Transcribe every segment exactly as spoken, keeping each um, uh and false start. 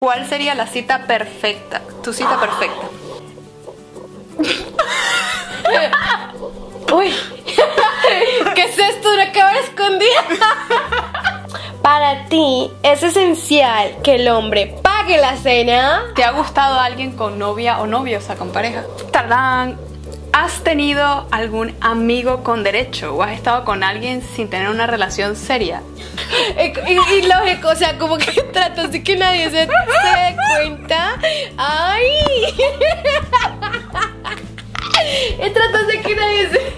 ¿Cuál sería la cita perfecta? Tu cita perfecta. Uy, ¿qué es esto? ¿Una cámara escondida? Para ti es esencial que el hombre pague la cena. ¿Te ha gustado alguien con novia o novio, o sea, con pareja? Tardán. ¿Has tenido algún amigo con derecho o has estado con alguien sin tener una relación seria? Y, y, y lógico, o sea, como que tratas de que nadie se, se dé cuenta. ¡Ay! Y tratas de que nadie se...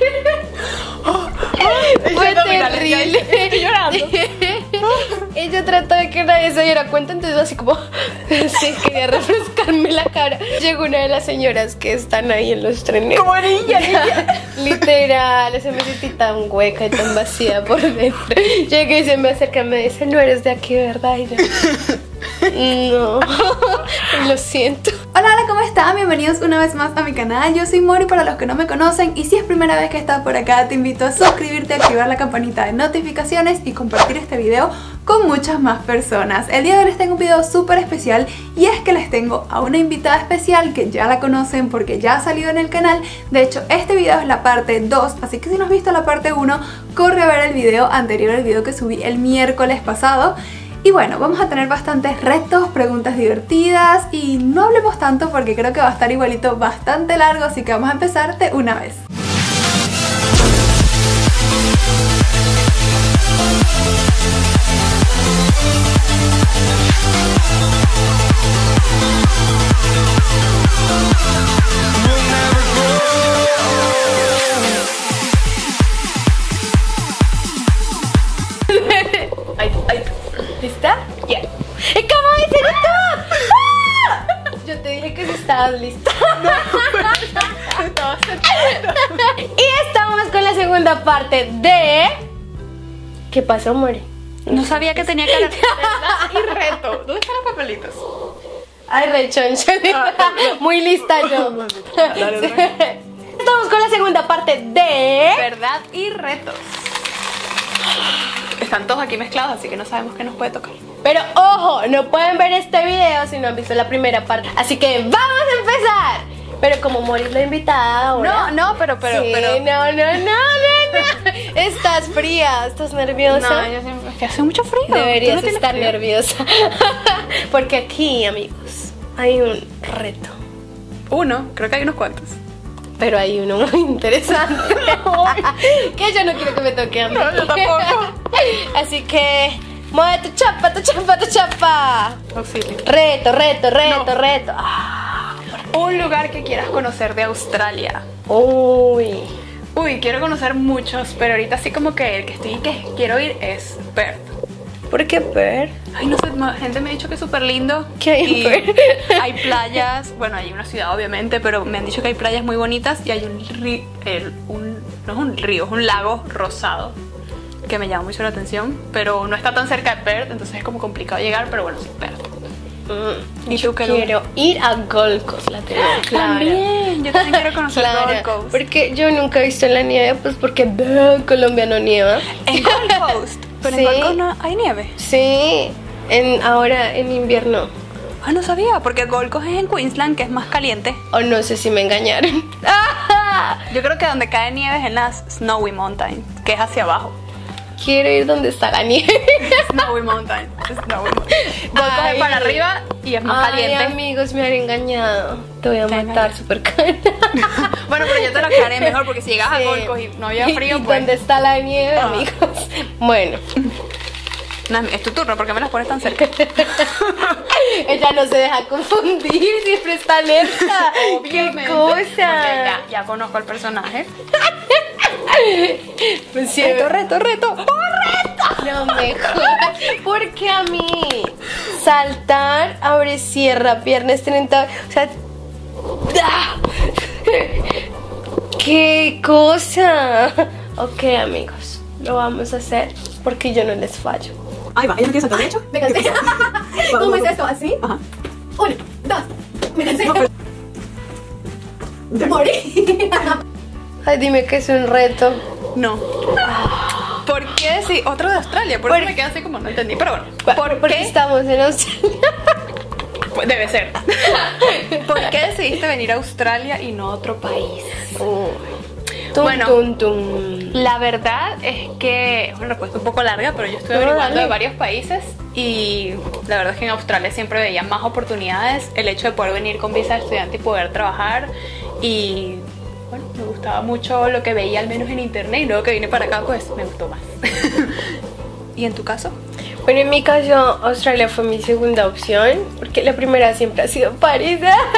Fue terrible. Estoy llorando. Ella trató de que nadie se diera cuenta, entonces así como sí, quería refrescarme la cara. Llegó una de las señoras que están ahí en los trenes. Como niña, niña. Literal, se me sentí tan hueca y tan vacía por dentro. Llegué y se me acerca y me dice, no eres de aquí, ¿verdad? Y yo, no, lo siento. Hola, hola, ¿cómo están? Bienvenidos una vez más a mi canal. Yo soy Mori para los que no me conocen, y si es primera vez que estás por acá te invito a suscribirte, activar la campanita de notificaciones y compartir este video con muchas más personas. El día de hoy les tengo un video súper especial, y es que les tengo a una invitada especial que ya la conocen porque ya ha salido en el canal. De hecho, este video es la parte dos, así que si no has visto la parte uno, corre a ver el video anterior al video que subí el miércoles pasado. Y bueno, vamos a tener bastantes retos, preguntas divertidas, y no hablemos tanto porque creo que va a estar igualito bastante largo, así que vamos a empezar de una vez. Ay, ay. ¿Lista? Yeah. ¿Y cómo dices tú? ¡Ah! Yo te dije que si estabas lista. Y estamos con la segunda parte de... ¿Qué pasó, Mori? No sabía que tenía que hablar. Y reto. ¿Dónde están los papelitos? Ay, rechoncha. Muy lista yo. Estamos con la segunda parte de... Verdad y retos. Están todos aquí mezclados, así que no sabemos qué nos puede tocar. Pero ojo, no pueden ver este video si no han visto la primera parte. Así que ¡vamos a empezar! Pero como Mori es la invitada ahora... No, no, pero, pero, sí, pero... no, no, no, no, no. Estás fría, estás nerviosa. No, yo siempre... Es que hace mucho frío. Deberías ¿Tú no tienes estar frío? nerviosa. Porque aquí, amigos, hay un reto. Uno, creo que hay unos cuantos. Pero hay uno muy interesante. Que yo no quiero que me toque a mí. No, yo tampoco. Así que... mueve tu chapa, tu chapa, tu chapa. Auxilio. Reto, reto, reto, No. reto. Ah, Un lugar que quieras conocer de Australia. uy. Uy, quiero conocer muchos, pero ahorita sí como que el que estoy que quiero ir es Perth. ¿Por qué Perth? Ay, no sé, ma- gente me ha dicho que es súper lindo. ¿Qué hay en y Perth? Hay playas, bueno, hay una ciudad obviamente, pero me han dicho que hay playas muy bonitas y hay un río, un, no es un río, es un lago rosado que me llama mucho la atención, pero no está tan cerca de Perth, entonces es como complicado llegar, pero bueno, sí, Perth. Mm, ¿Y yo tú qué quiero ir a Gold Coast, la tengo clara. También, yo también quiero conocer Clara, Gold Coast. porque yo nunca he visto la nieve, pues porque bah, Colombia no nieva. En Gold Coast, pero Sí. en Gold Coast no hay nieve. Sí, en, ahora en invierno. Ah, no sabía, porque Gold Coast es en Queensland, que es más caliente. O no sé si me engañaron. Yo creo que donde cae nieve es en las Snowy Mountain, que es hacia abajo. Quiero ir donde está la nieve. Snowy Mountain, Snowy Mountain. Gold Coast es Ay. para arriba y es más Ay, caliente. amigos, me han engañado. Te voy a Te matar súper cara. Bueno, pero yo te lo aclaré mejor, porque si llegas a Sí. Gold Coast y no había frío, ¿Y pues... dónde está la nieve, Ah. amigos? Bueno. No, es tu turno, ¿por qué me las pones tan cerca? Ella no se deja confundir, siempre está alerta. Obviamente, ¡Qué porque cosa! Ya, ya conozco al personaje. Pues sí, Reto, reto, reto. no me jodas. Porque a mí saltar, abre, cierra, piernas, treinta. O sea. ¡ah! ¡Qué cosa! Ok, amigos, lo vamos a hacer porque yo no les fallo. Ahí va, ¿ella no quiere saltar derecho? Venga, ¿cómo es esto? ¿Así? Ajá. Uno, dos, vénganse. No, pero- Ya. Morí. Ay, dime que es un reto. No. ¿Por qué? Sí, otro de Australia. Por, Por- eso me quedé así como no entendí. Pero bueno. Pa- ¿Por porque qué? estamos en Australia. Pues debe ser. ¿Por qué decidiste venir a Australia y no a otro país? Uy. Tum, Bueno. tum, tum. La verdad es que es una respuesta un poco larga, pero yo estuve No, averiguando dale. de varios países y la verdad es que en Australia siempre veía más oportunidades, el hecho de poder venir con visa de estudiante y poder trabajar, y bueno, me gustaba mucho lo que veía al menos en internet, y luego que vine para acá pues me gustó más. ¿Y en tu caso? Bueno, en mi caso, Australia fue mi segunda opción, porque la primera siempre ha sido París.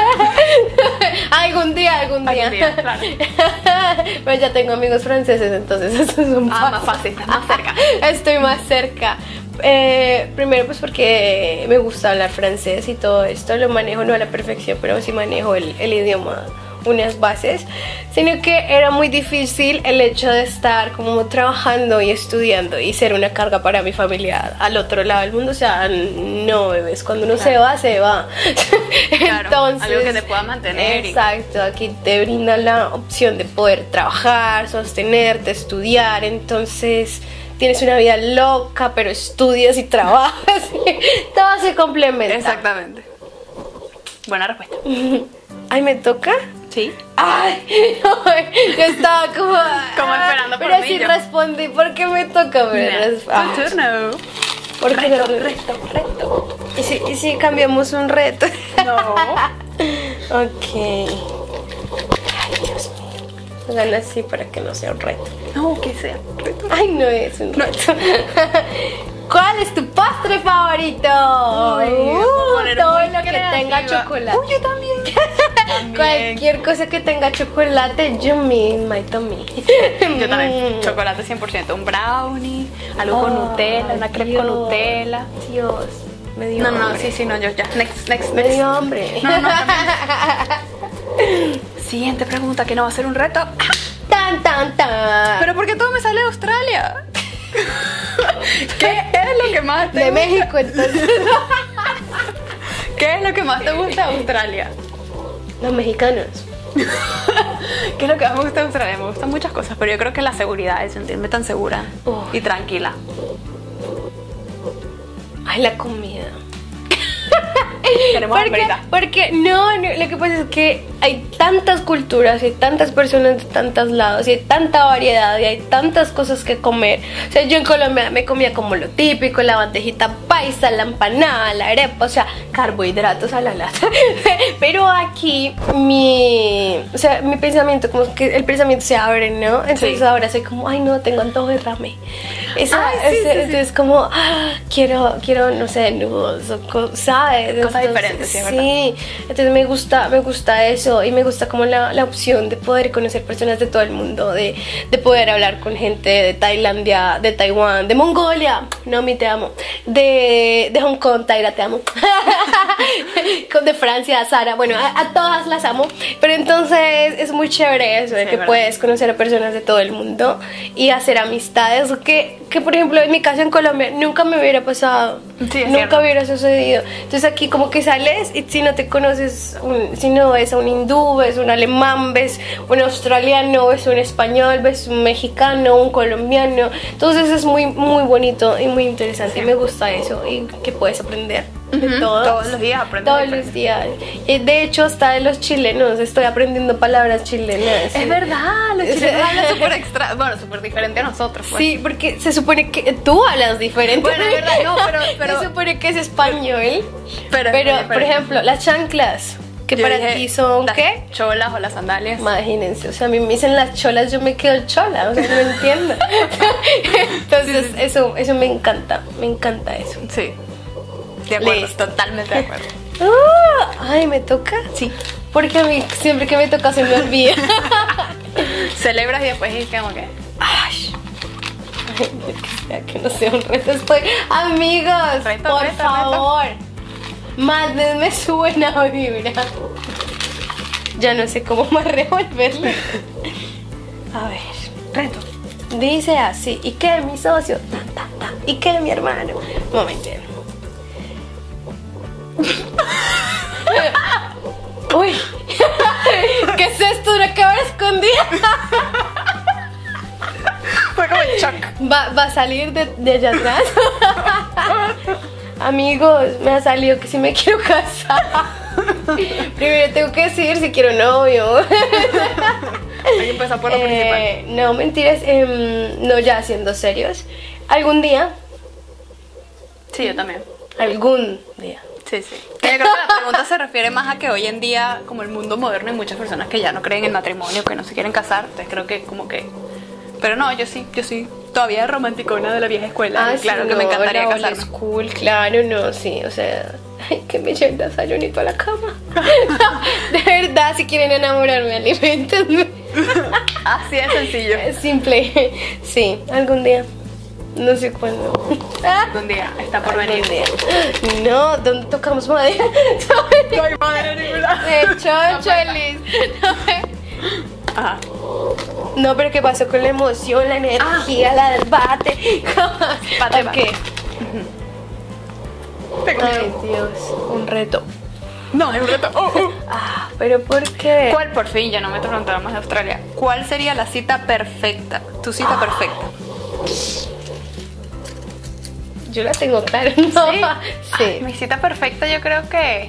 Algún día, algún día. Algún día, claro. Pero ya tengo amigos franceses, entonces eso es un Ah, más fácil, estás más cerca. Estoy más cerca. Eh, primero pues porque me gusta hablar francés y todo esto, lo manejo no a la perfección, pero sí manejo el, el idioma, unas bases, sino que era muy difícil el hecho de estar como trabajando y estudiando y ser una carga para mi familia al otro lado del mundo. O sea, no, bebés, cuando uno Claro. se va, se va. Claro, Entonces, algo que te pueda mantener y- exacto, aquí te brinda la opción de poder trabajar, sostenerte, estudiar. Entonces tienes una vida loca, pero estudias y trabajas. Todo se complementa. Exactamente. Buena respuesta. Ay, ¿me toca? Sí. Ay, no, yo estaba como... Como esperando por pero mí, sí yo. respondí, ¿por qué me toca? Pero res- ah, Tu turno. ¿por qué Reto, no? reto, reto. ¿Y si, y si cambiamos un reto? No. Ok. Ay, Dios mío. Hagan así para que no sea un reto. No, que sea. Reto. Ay, no es un reto. ¿Cuál es tu postre favorito? Uy, me voy a poner todo muy lo que creativa. tenga chocolate. Uy, yo también. También. Cualquier cosa que tenga chocolate, yo me my tummy. Yo también. Mm. Chocolate cien por ciento. Un brownie, algo con Ay, Nutella, una crepe Dios, con Nutella. Dios, me dio No, no, hambre. sí, sí, no, yo ya. Next, next, Me next. dio hambre. No, no, también. Siguiente pregunta, que no va a ser un reto. Tan, tan, tan. ¿Pero por qué todo me sale de Australia? ¿Qué es lo que más te de gusta? México, entonces. ¿Qué es lo que más te gusta de Australia? Los mexicanos. ¿Qué es lo que más me gusta de Australia? Me gustan muchas cosas, pero yo creo que la seguridad, es sentirme tan segura Uf. y tranquila. Ay, la comida. Tenemos ¿Por qué? hambrita. Porque no, no, lo que pasa es que hay tantas culturas, hay tantas personas de tantos lados, y hay tanta variedad, y hay tantas cosas que comer. O sea, yo en Colombia me comía como lo típico, la bandejita paisa, la empanada, la arepa, o sea, carbohidratos a la lata. Pero aquí mi, o sea, mi pensamiento, como que el pensamiento se abre, ¿no? Entonces Sí. ahora soy como, ay no, tengo antojo de ramen. Esa, Ay, sí, ese- sí, sí. entonces como, ah, quiero, quiero, no sé, nudos, o co- ¿sabes? Cosas Entonces, diferentes, sí, es verdad. Sí, entonces me gusta, me gusta eso, y me gusta como la, la opción de poder conocer personas de todo el mundo, de, de poder hablar con gente de Tailandia, de Taiwán, de Mongolia, Nomi te amo, de, de Hong Kong, Taira te amo, con de Francia, Sara, bueno, a, a todas las amo, pero entonces es muy chévere eso, de Sí, que verdad. puedes conocer a personas de todo el mundo y hacer amistades, que, que por ejemplo en mi caso en Colombia nunca me hubiera pasado, Sí, es nunca cierto. hubiera sucedido. Entonces aquí como que sales y si no te conoces, un- si no ves a un hindú, ves un alemán, ves un australiano, ves un español, ves un mexicano, un colombiano, entonces es muy muy bonito y muy interesante, y me gusta eso, y que puedes aprender de Ujú, todos. todos los días aprendes Todos diferente. los días. Y de hecho hasta de los chilenos estoy aprendiendo palabras chilenas. Es verdad, los Es- chilenos hablan súper extra, bueno, súper diferente a nosotros, pues. Sí, porque se supone que tú hablas diferente. Bueno, es verdad, no, pero- pero- se supone que es español. Pero Pero, es muy por diferente. ejemplo, las chanclas, que Yo para dije, ti son las ¿qué? cholas o las sandalias. Imagínense, o sea, a mí me dicen las cholas, yo me quedo chola, o sea, no entiendo. Entonces, eso, eso me encanta, me encanta eso. Sí. De acuerdo, Listo. totalmente de acuerdo. Ah, ay, ¿me toca? Sí. Porque a mí siempre que me toca se me olvida. Celebras y después es como que. Ay, ay, que sea que no sea un reto, estoy. Amigos, Reto, por reto, favor, mándenme su buena vibra. Ya no sé cómo más revolverlo. A ver, reto. Dice así, ¿y qué mi socio? Tan, tan, tan. ¿Y qué mi hermano? Un momento. Uy, ¿qué es esto? ¿Una cámara escondida? Fue como el shock. Va, va a salir de, de allá atrás. Amigos, me ha salido que si me quiero casar. Primero tengo que decidir si quiero novio. Hay que empezar por lo principal. Eh, no, mentiras. eh, no, ya siendo serios. Algún día, Sí, yo también. algún día. Sí, sí. Yo creo que la pregunta se refiere más a que hoy en día, como el mundo moderno, hay muchas personas que ya no creen en el matrimonio, que no se quieren casar. Entonces creo que como que... Pero no, yo sí, yo sí. Todavía romanticona de la vieja escuela. Ah, y claro sí, que me no, encantaría la old casarme. school, claro, no, sí, o sea, ay, que me lleven desayunito a la cama. De verdad, si quieren enamorarme, alimentenme. Así de sencillo. Es simple, sí, algún día, no sé cuándo. Algún día está por Algún venir. día. No, ¿dónde tocamos madera? No hay madera en ningún lado. De choncho, Liz. Ajá. No, pero ¿qué pasó con la emoción, la energía, la del bate? Bate, Ok. bate. Tengo Ay, miedo. Dios, un reto. No, es un reto. Oh, oh. Ah, pero ¿por qué? ¿Cuál, por fin, ya no me te preguntaba más de Australia? ¿Cuál sería la cita perfecta? Tu cita perfecta. Yo la tengo clara, ¿no? Sí. Sí. Ay, mi cita perfecta yo creo que...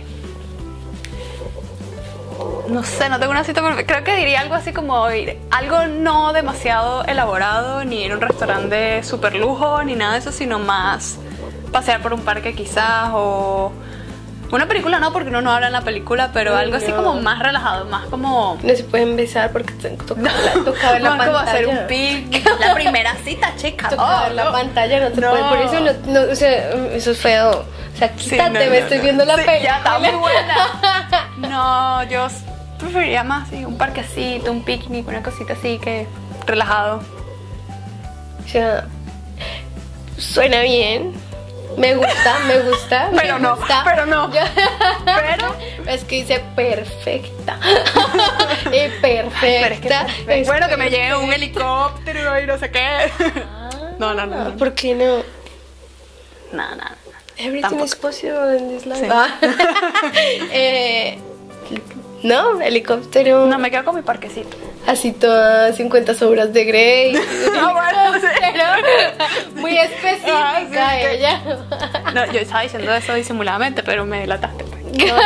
No sé, no tengo una cita perfecta. Creo que diría algo así como ir... Algo no demasiado elaborado, ni ir a un restaurante de super lujo, ni nada de eso, sino más pasear por un parque quizás, o... Una película no, porque uno no habla en la película, pero Ay, algo así no. como más relajado, más como... No se pueden besar porque te toca, la, toca ver la más como pantalla. hacer un picnic. La primera cita, chica. Toca Oh, ver la no. pantalla, no te No. pueden. Por eso no, no, o sea, eso es feo. O sea, Sí, quítate, no, me no, estoy no. viendo la Sí, película. ya está muy buena. No, yo preferiría más sí, un parquecito, un picnic, una cosita así que relajado. O sea, suena bien. Me gusta, me gusta. me Pero no, gusta. pero no. Yo- Pero Es que dice perfecta. Y perfecta. Pero es que perfecto. es Bueno, que me llegue un perfecta. helicóptero y no sé qué. No, no, no, no. ¿Por qué no? No, no, no. Everything Tampoco. is possible in this life. Sí. Ah. eh, no, helicóptero. No, me quedo con mi parquecito. Así todas cincuenta sombras de Grey. Ah, bueno, sí. Pero muy específica Ah, sí, que- ella. No, yo estaba diciendo eso disimuladamente, pero me delataste. Pues.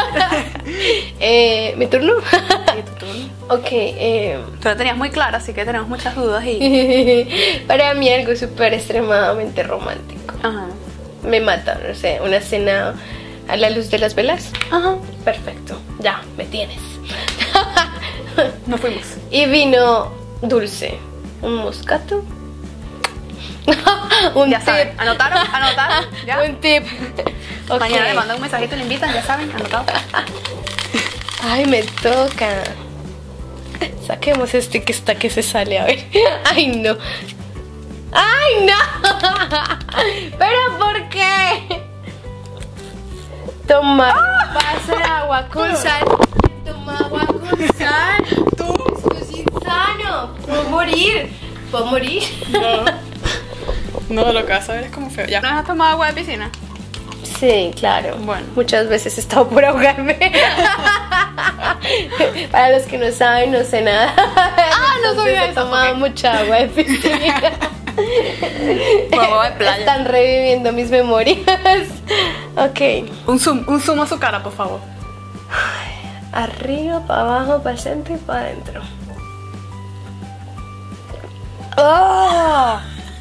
eh, ¿Mi turno? Sí, tu turno. Ok, eh, Tú la tenías muy clara, así que tenemos muchas dudas y... para mí algo súper extremadamente romántico. Ajá. Me mata, no sé, una cena a la luz de las velas. Ajá. Perfecto, ya, me tienes. Nos fuimos. Y vino dulce, un moscato. Un Ya tip. saben. ¿Anotaron? ¿Anotaron? ¿Ya? Un tip. Ok. Mañana le mandan un mensajito y le invitan, ya saben, anotado. Ay, me toca. Saquemos este que está que se sale, a ver. Ay, no. ¡Ay, no! ¿Pero por qué? Tomar un vaso de agua con sal. Toma agua con sal. Tú. Esto es insano. Puedo morir. ¿Puedo morir? No. No, lo que vas a ver es como feo. ¿Ya no has tomado agua de piscina? Sí, claro. Bueno. Muchas veces he estado por ahogarme. Para los que no saben, no sé nada. Ah, no Entonces sabía he eso, tomado ok. mucha agua de piscina. Agua de playa. Están reviviendo mis memorias. Ok. Un zoom, un zoom a su cara, por favor. Arriba, para abajo, para el centro y para adentro. ¡Oh!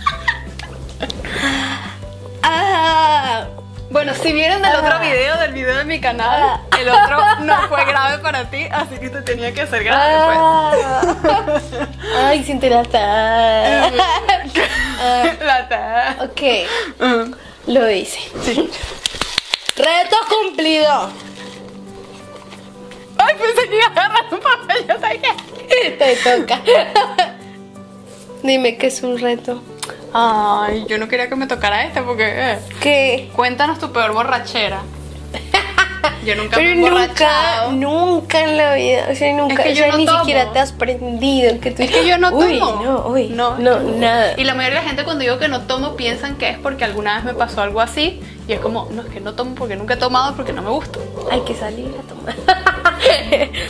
¡Ah! Bueno, si vieron el otro video del video de mi canal, el otro no fue grave para ti, así que te tenía que hacer grave, Ah. Ay, sin telata. pues. La ta. Ok, Ujú. lo hice. Sí. Reto cumplido. Ay, pensé que iba a agarrar un papel, yo sabía. Te toca. Dime que es un reto. Ay, yo no quería que me tocara este porque... eh. ¿Qué? Cuéntanos tu peor borrachera. Yo nunca me he Pero nunca, emborrachado. nunca en la vida, o sea, nunca, Es que o yo sea, no ni tomo. siquiera te has prendido el que tú Es que yo no tomo. Uy, no, uy, no, no, nada. Y la mayoría de la gente cuando digo que no tomo piensan que es porque alguna vez me pasó algo así. Y es como, no, es que no tomo porque nunca he tomado porque no me gusta. Hay que salir a tomar.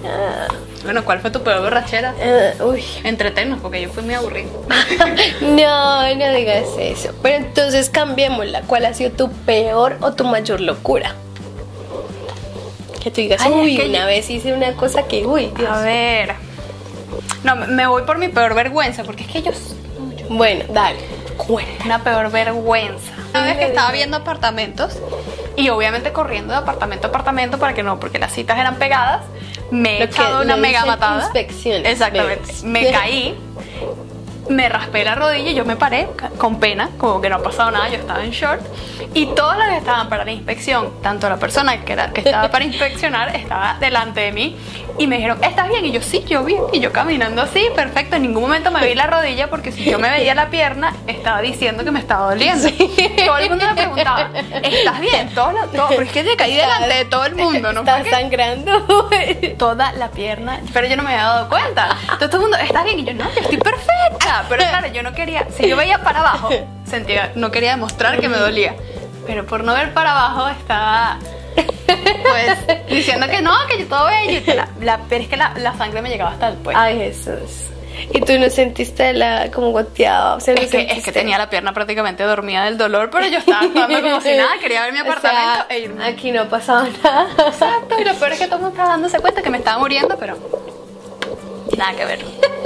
Ah, Bueno, ¿cuál fue tu peor borrachera? ah, uy. Entretenos, porque yo fui muy aburrida. No, no digas eso. Pero entonces cambiémosla. ¿Cuál ha sido tu peor o tu mayor locura? Que tú digas, Ay, es uy, que una yo- vez hice una cosa que, uy, Dios. A ver. No, me voy por mi peor vergüenza, porque es que ellos... no, yo- Bueno, dale. Cuenta. Una peor vergüenza. Una vez que estaba viendo apartamentos y obviamente corriendo de apartamento a apartamento para que no, porque las citas eran pegadas, me he Lo que echado una le mega dicen patada. inspecciones, Exactamente. bebés. Me caí, me raspé la rodilla y yo me paré ca- con pena, como que no ha pasado nada, yo estaba en short. Y todos los que estaban para la inspección, tanto la persona que, era, que estaba para inspeccionar, estaba delante de mí y me dijeron, ¿estás bien? Y yo, sí, yo bien. Y yo caminando así, perfecto. En ningún momento me vi la rodilla porque si yo me veía la pierna, estaba diciendo que me estaba doliendo. Todo el mundo me preguntaba, ¿estás bien? Todo lo- todo- pero es que te caí delante de todo el mundo, ¿no? Estás Porque sangrando. toda la pierna, pero yo no me había dado cuenta. Entonces todo el mundo, ¿estás bien? Y yo, no, yo estoy perfecta. Pero claro, yo no quería, si yo veía para abajo, sentía, no quería demostrar que me dolía. Pero por no ver para abajo estaba, pues, diciendo que no, que yo todo bello. Y la, la- pero es que la, la sangre me llegaba hasta el cuello. Ay, Jesús. ¿Y tú no sentiste la como goteada? O sea, ¿no Es que, es sentiste? que tenía la pierna prácticamente dormida del dolor, pero yo estaba actuando como si nada, quería ver mi O sea, apartamento e irme. aquí no pasaba nada. Exacto, y lo peor es que todo el mundo estaba dándose cuenta que me estaba muriendo, pero nada que ver.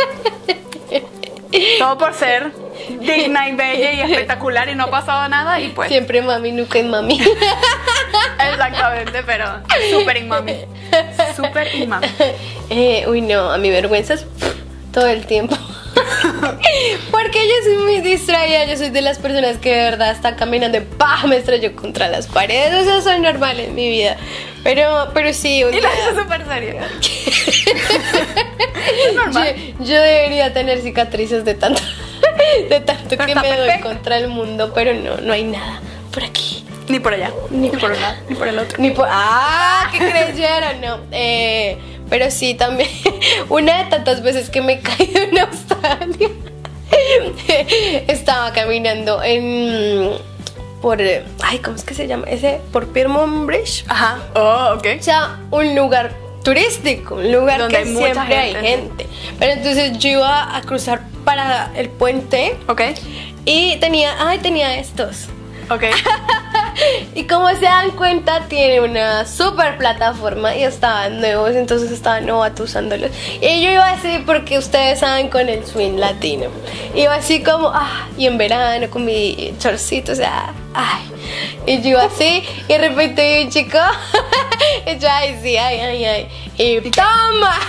Todo por ser digna y bella y espectacular y no ha pasado nada y pues Siempre mami, nunca es mami. exactamente, pero súper inmami. Súper inmami. Eh, uy, no, a mi vergüenza es todo el tiempo. Porque yo soy muy distraída, yo soy de las personas que de verdad están caminando y ¡pah! Me estrello contra las paredes. Eso soy normal en mi vida. Pero, pero sí, un Y día- lo hice súper serio. Es normal. Yo, yo debería tener cicatrices de tanto, de tanto Pero que está me doy perfecto. contra el mundo, pero no, no hay nada por aquí. Ni por allá, ni por un lado, ni por el otro. Ni por... ¡Ah! ¿Qué creyeron? No. Eh, pero sí, también. Una de tantas veces que me caí en Australia. Estaba caminando en. Por. Ay, ¿cómo es que se llama? Ese. Por Pyrmont Bridge. Ajá. Oh, ok. O sea, un lugar turístico, un lugar Donde que hay mucha siempre hay gente. gente. Pero entonces yo iba a cruzar para el puente Ok. y tenía, ay, tenía estos. Ok. Y como se dan cuenta, tiene una super plataforma y estaban nuevos, entonces estaba novato usándolos. Y yo iba así porque ustedes saben con el swing latino. Iba así como, ah, y en verano con mi chorcito, o sea, ay. Y yo iba así, y de repente vi un chico, y yo, ay, sí, ay, ay, ay. Y ¡toma!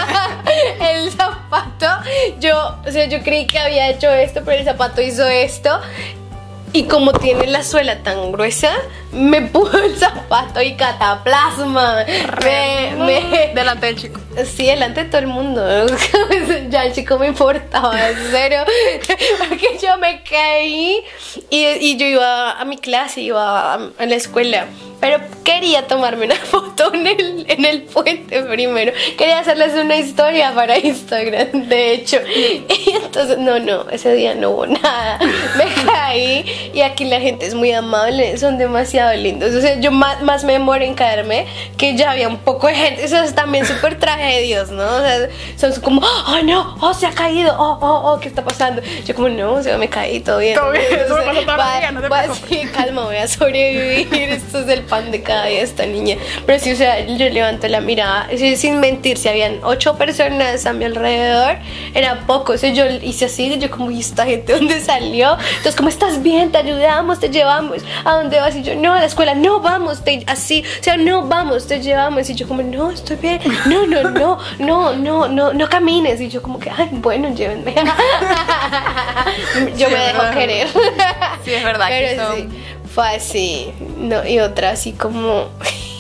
El zapato, yo, o sea, yo creí que había hecho esto, pero el zapato hizo esto. Y como tiene la suela tan gruesa, me puso el zapato y cataplasma. Me, me, Delante del chico. sí, delante de todo el mundo. Ya el chico me importaba, en serio. Porque yo me caí y, y yo iba a mi clase, iba a, a la escuela. Pero quería tomarme una foto en el, en el puente primero. Quería hacerles una historia para Instagram, de hecho. Y entonces, no, no, ese día no hubo nada. Me caí y aquí la gente es muy amable, son demasiado lindos. O sea, yo más, más me demoré en caerme que ya había un poco de gente. Eso es también súper tragedios, ¿no? O sea, son como, oh, no, oh, se ha caído, oh, oh, oh, ¿qué está pasando? Yo como, no, o sea, me caí, todo bien. Todo bien, eso me O sea, pasó todos los va- días, no te va- preocupes. sí, calma, voy a sobrevivir. Esto es el pan de cada día esta niña. Pero sí, o sea, yo levanto la mirada, sí, sin mentir, si habían ocho personas a mi alrededor, era poco. O sea, yo hice así, yo como, ¿y esta gente dónde salió? Entonces, como, ¿estás bien? Te ayudamos, te llevamos. ¿A dónde vas? Y yo, no, a la escuela, no, vamos, te, así, o sea, no, vamos, te llevamos. Y yo como, no, estoy bien. No, no, no, no, no, no, no camines. Y yo como que, ay, bueno, llévenme. Yo Sí, me es dejo verdad. querer. Sí, es verdad que Pero son- sí, fue así. No, y otra así como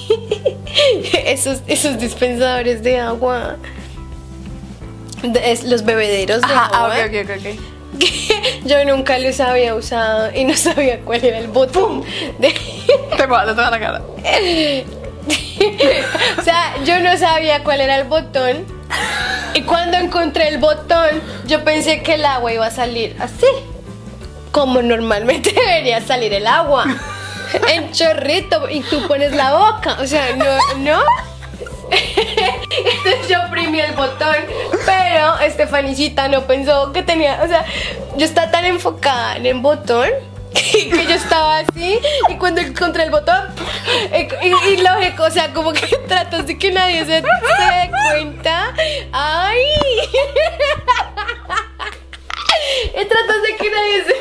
esos, esos dispensadores de agua. De- es- los bebederos de Ajá, ah, agua. ok, ok, ok, ok. Que yo nunca los había usado y no sabía cuál era el botón de... Te mojaste toda la cara. O sea, yo no sabía cuál era el botón. Y cuando encontré el botón, yo pensé que el agua iba a salir así, como normalmente debería salir el agua, en chorrito, y tú pones la boca. O sea, no, no. Entonces yo oprimí el botón, pero Estefanicita no pensó que tenía, o sea, yo estaba tan enfocada en el botón que yo estaba así, y cuando encontré el botón y, y, y lógico, o sea, como que tratas de que nadie se, se dé cuenta. ¡Ay! Y tratas de que nadie se...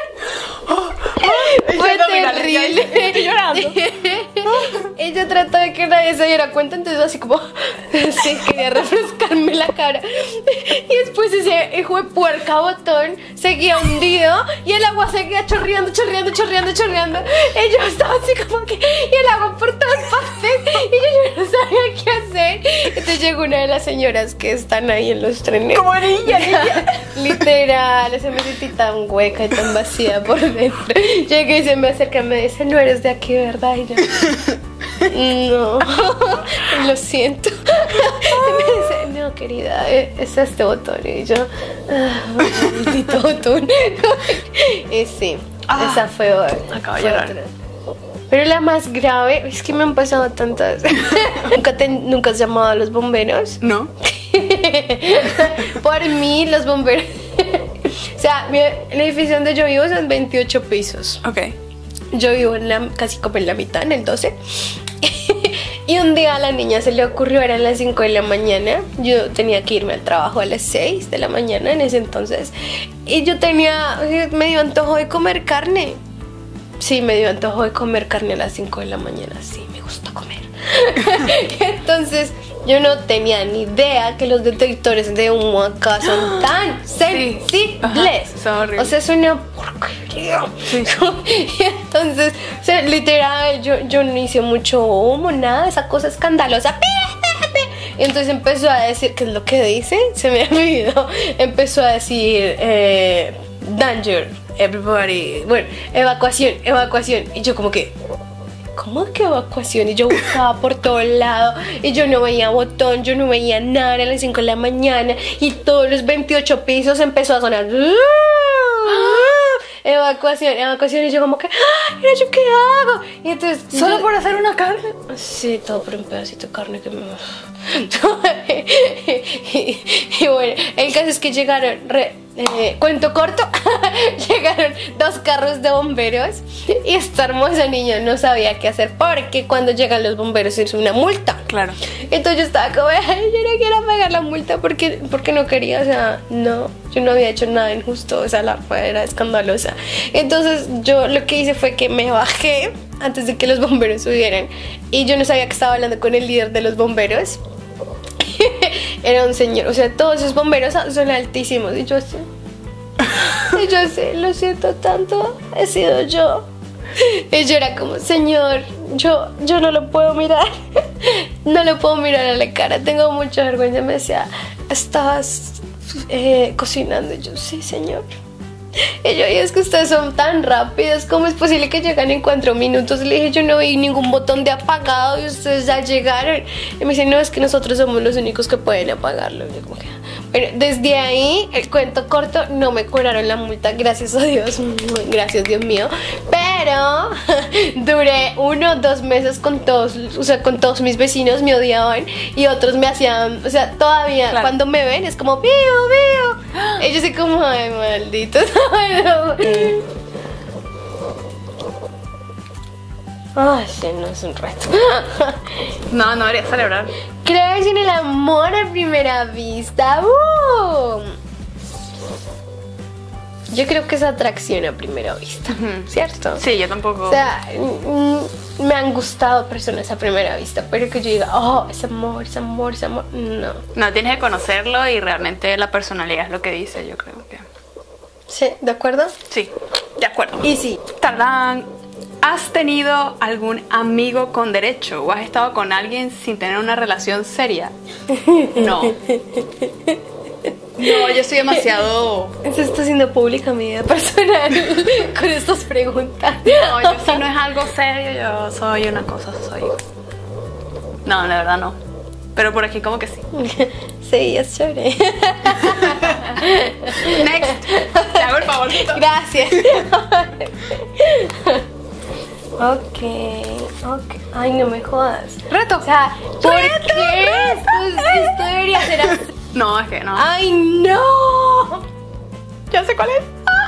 Fue terrible. Estoy llorando. Ella trató de que nadie se diera cuenta, entonces así como sí, quería refrescarme la cara. Y después ese hijo de puerca botón seguía hundido y el agua seguía chorreando, chorreando, chorreando, chorreando. Y yo estaba así como que, y el agua por todas partes, y yo, yo no sabía qué hacer. Entonces llegó una de las señoras que están ahí en los trenes. Como niña, niña. Literal, esa me sentí tan hueca y tan vacía por dentro. Llegué y se me acerca y me dice, no eres de aquí, ¿verdad? Y yo, no, lo siento. Y me dice, no, querida, es este botón. Y yo, ah, maldito botón. Y sí, Ah, esa fue, acabo de fue llorar. otra. Pero la más grave, es que me han pasado tantas. ¿Nunca, te, ¿Nunca has llamado a los bomberos? No. Por mí, los bomberos. O sea, mi, el edificio donde yo vivo son veintiocho pisos. Ok. Yo vivo en la, casi como en la mitad, en el doce. Y un día a la niña se le ocurrió, eran las cinco de la mañana. Yo tenía que irme al trabajo a las seis de la mañana en ese entonces. Y yo tenía, me dio antojo de comer carne. Sí, me dio antojo de comer carne a las cinco de la mañana. Sí, me gusta comer. Entonces, yo no tenía ni idea que los detectores de humo acá son tan sensibles. Ajá, son horribles. O sea, es una porquería. Sí. Y entonces, o sea, literal, yo, yo no hice mucho humo, nada, esa cosa escandalosa. Y entonces empezó a decir, ¿qué es lo que dice? Se me olvidó. Empezó a decir, eh, danger, everybody. Bueno, evacuación, evacuación. Y yo como que, ¿cómo que evacuación? Y yo buscaba por todo lado y yo no veía botón, yo no veía nada. A las cinco de la mañana y todos los veintiocho pisos empezó a sonar evacuación, evacuación. Y yo como que, ¡ah! Mira, ¿yo qué hago? Y entonces, ¿Solo yo- por hacer una carne? sí, todo por un pedacito de carne que me... y, y bueno, el caso es que llegaron, re- eh, cuento corto, llegaron dos carros de bomberos y esta hermosa niña no sabía qué hacer porque cuando llegan los bomberos es una multa. Claro. Entonces yo estaba como, "Ay, yo no quiero pagar la multa porque, porque no quería, o sea, no, yo no había hecho nada injusto, o sea, la era escandalosa". Entonces yo lo que hice fue que me bajé antes de que los bomberos subieran y yo no sabía que estaba hablando con el líder de los bomberos. Era un señor, o sea, todos esos bomberos son altísimos y yo así, y yo así, lo siento tanto, he sido yo. Y yo era como, señor, yo, yo no lo puedo mirar, no lo puedo mirar a la cara, tengo mucha vergüenza. Me decía, ¿estabas eh, cocinando? Y yo, sí, señor. Y yo, y es que ustedes son tan rápidos, ¿cómo es posible que llegan en cuatro minutos? Le dije, yo no vi ningún botón de apagado y ustedes ya llegaron. Y me dice, no, es que nosotros somos los únicos que pueden apagarlo. Y yo como que, bueno, desde ahí, el cuento corto, no me cobraron la multa, gracias a Dios, gracias Dios mío. Pero duré uno o dos meses con todos, o sea, con todos mis vecinos, me odiaban y otros me hacían, o sea, todavía Claro. cuando me ven es como, ¡Pío, pío! Ellos así como, ay, malditos. Ay, sí, no es un reto. No, no debería celebrar. ¿Crees en el amor a primera vista? ¡Uh! Yo creo que es atracción a primera vista, ¿cierto? Sí, yo tampoco. O sea, mm, me han gustado personas a primera vista, pero que yo diga, oh, es amor, es amor, es amor, no. No, tienes que conocerlo y realmente la personalidad es lo que dice, yo creo que. ¿Sí? ¿De acuerdo? Sí, de acuerdo. Y sí. Tardán, ¿has tenido algún amigo con derecho o has estado con alguien sin tener una relación seria? No. No, yo soy demasiado... Se está haciendo pública mi vida personal con estas preguntas. No, yo si no es algo serio, yo soy una cosa, soy... No, la verdad no. Pero por aquí como que sí. Sí, es chévere. Next. Te hago el favorcito. Gracias. Ok, ok. Ay, no me jodas. Reto. O sea, ¿por ¡Reto! qué esto, esto debería ser así? No, es que no. ¡Ay, no! Ya sé cuál es.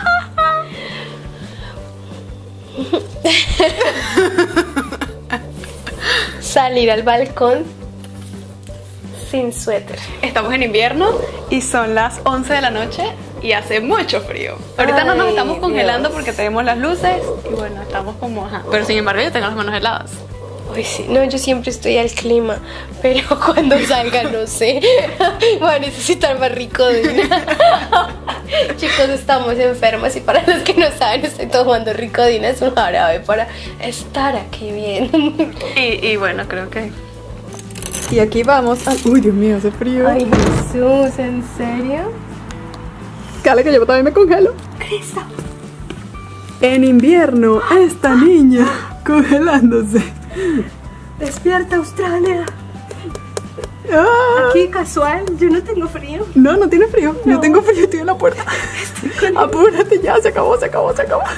Salir al balcón sin suéter. Estamos en invierno y son las once de la noche y hace mucho frío. Ahorita no nos Ay, estamos congelando Dios. porque tenemos las luces y bueno, estamos como... Ajá. Pero sin embargo yo tengo las manos heladas. Ay, sí, no, yo siempre estoy al clima, pero cuando salga no sé. Voy a necesitar más Ricodina. Chicos, estamos enfermas y para los que no saben, estoy tomando Ricodina, es un jarabe para estar aquí bien. Y, y bueno, creo que... Y aquí vamos al... Uy, Dios mío, hace frío. Ay, Jesús, ¿en serio? Cale, que yo también me congelo. Cristo. En invierno, esta niña congelándose. Despierta, Australia. Ah, Aquí casual, yo no tengo frío. no, no tiene frío. No. Yo tengo frío, estoy en la puerta. Apúrate ya, se acabó, se acabó, se acabó.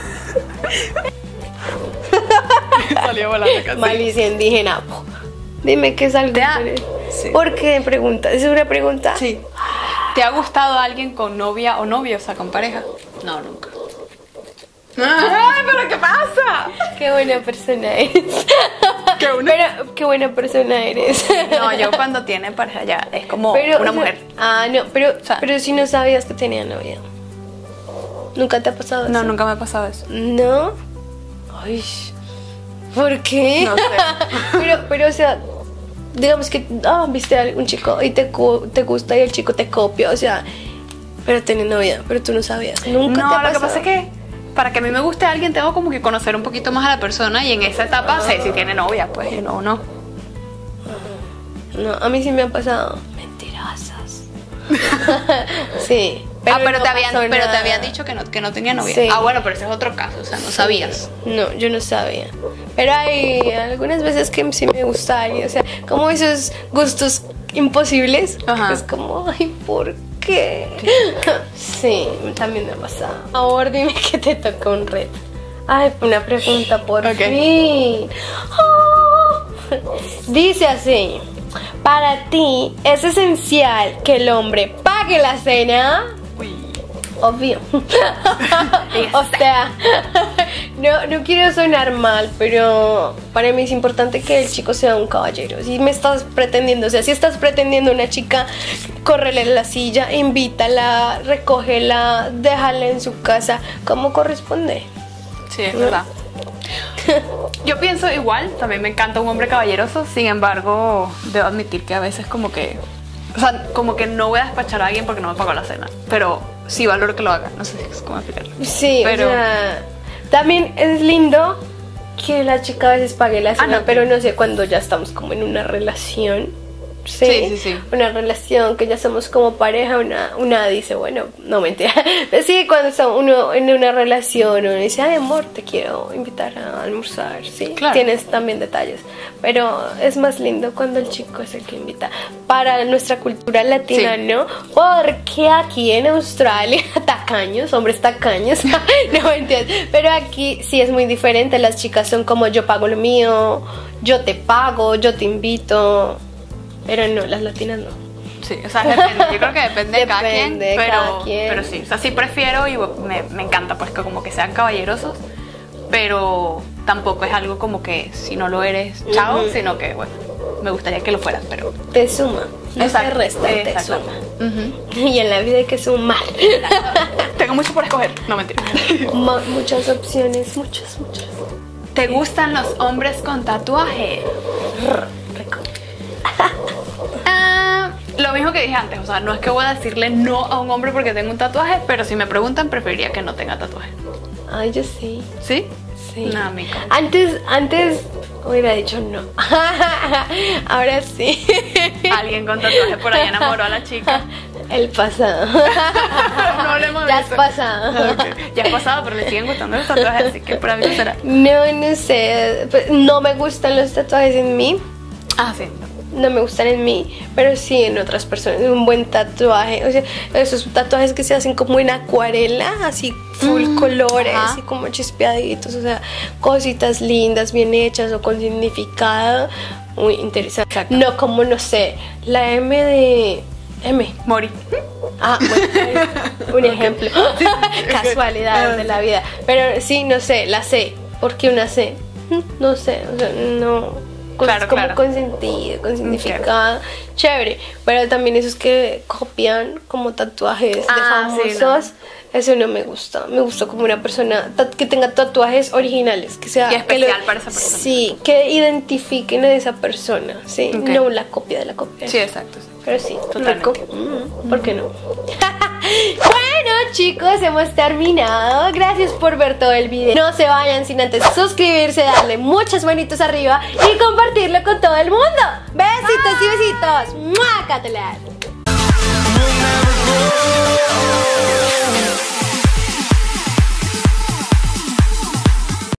Salió volando casi. Malicia indígena. Dime qué es algo. Te ha- diferente. sí. ¿Por qué pregunta? ¿Es una pregunta? Sí. ¿Te ha gustado alguien con novia o novio, o sea, con pareja? No, nunca. ¡Ay, pero qué pasa! Qué buena persona eres. ¿Qué una? Pero qué buena persona eres. No, yo cuando tiene pareja ya es como Pero, una o sea, mujer. Ah, no, pero, O sea, pero si no sabías que tenía novia. ¿Nunca te ha pasado No, eso? nunca me ha pasado eso. ¿No? Ay, ¿por qué? No sé. pero, pero, o sea, digamos que ah, viste a un chico y te, cu- te gusta y el chico te copia, o sea, pero tiene novia, pero tú no sabías. Nunca te ha No, lo pasado. que pasa es que para que a mí me guste alguien tengo como que conocer un poquito más a la persona y en esa etapa sé si tiene novia, pues, y no o no. No, a mí sí me ha pasado. Mentirosas. Sí. ah, pero, no te habían, pasó pero te nada. habían dicho que no, que no tenía novia. Sí. Ah, bueno, pero ese es otro caso, o sea, no sabías. No, yo no sabía. Pero hay algunas veces que sí me gusta alguien, o sea, como esos gustos imposibles. Ajá. Es como, ay, ¿por qué? Sí, también me ha pasado. Ahora dime que te tocó un reto. Ay, una pregunta por Ok. fin. Oh. Dice así: para ti es esencial que el hombre pague la cena. Uy. Obvio. O sea, no, no quiero sonar mal, pero para mí es importante que el chico sea un caballero. Si me estás pretendiendo, o sea, si estás pretendiendo una chica, córrele la silla, invítala, recógela, déjala en su casa, como corresponde. Sí, es verdad. Yo pienso igual, también me encanta un hombre caballeroso, sin embargo, debo admitir que a veces como que, o sea, como que no voy a despachar a alguien porque no me pagó la cena, pero sí valoro que lo haga, no sé cómo explicarlo. Sí, Pero- o sea, también es lindo que la chica a veces pague la cena, no. pero no sé, cuando ya estamos como en una relación. ¿Sí? Sí, sí, sí. Una relación que ya somos como pareja, una, una dice, bueno, no mentira. Pero sí, cuando está uno en una relación, uno dice, ay amor, te quiero invitar a almorzar, sí. Claro. Tienes también detalles. Pero es más lindo cuando el chico es el que invita. Para nuestra cultura latina, Sí. ¿no? Porque aquí en Australia, tacaños, hombres tacaños, no mentiras. Pero aquí sí es muy diferente. Las chicas son como yo pago lo mío, yo te pago, yo te invito. Pero no, las latinas no. Sí, o sea, depende, yo creo que depende de cada quien, Depende de pero, cada quien. pero sí, o sea, sí prefiero y me, me encanta pues que como que sean caballerosos, pero tampoco es algo como que si no lo eres, chao, Ujú. sino que bueno, me gustaría que lo fueras, pero... Te suma. No Exacto, te resta, te exacto. suma. Ujú. Y en la vida hay que sumar. Tengo mucho por escoger, no mentira. Mo- muchas opciones, muchas, muchas. ¿Te gustan los hombres con tatuaje? Rico. Ah, lo mismo que dije antes, o sea, no es que voy a decirle no a un hombre porque tengo un tatuaje, pero si me preguntan preferiría que no tenga tatuaje. Ay, yo sí. ¿Sí? Sí. No, amigo. Antes, antes hubiera dicho no. Ahora sí. Alguien con tatuaje por ahí enamoró a la chica. El pasado. No hablemos de Ya eso. es pasado. Ok. Ya es pasado, pero le siguen gustando los tatuajes, así que para mí no será. No, no sé. Pues, no me gustan los tatuajes en mí. Ah, sí. no me gustan en mí, pero sí en otras personas. Un buen tatuaje, o sea, esos tatuajes que se hacen como en acuarela, así full Mm, colores, ajá. así como chispeaditos, o sea, cositas lindas, bien hechas o con significado, muy interesante. Exacto. No como, no sé, la M de... M. Mori. Ah, bueno, un ejemplo. Casualidades de la vida. Pero sí, no sé, la C. ¿Por qué una C? No sé, o sea, no. Cosas Claro, como claro. con sentido, con significado. Chévere. Pero también esos que copian como tatuajes Ah, de sí, famosos. Eso no me gusta. Me gusta como una persona ta- que tenga tatuajes originales. Que sea Y que lo- especial para esa persona. Sí, que identifiquen a esa persona. Sí, Ok. no la copia de la copia. Sí, exacto. Pero sí, Totalmente. rico. Mm, ¿por qué no? Bueno, chicos, hemos terminado. Gracias por ver todo el video. No se vayan sin antes suscribirse, darle muchas manitos arriba y compartirlo con todo el mundo. Besitos y besitos. ¡Mua, Catelas! We'll never grow.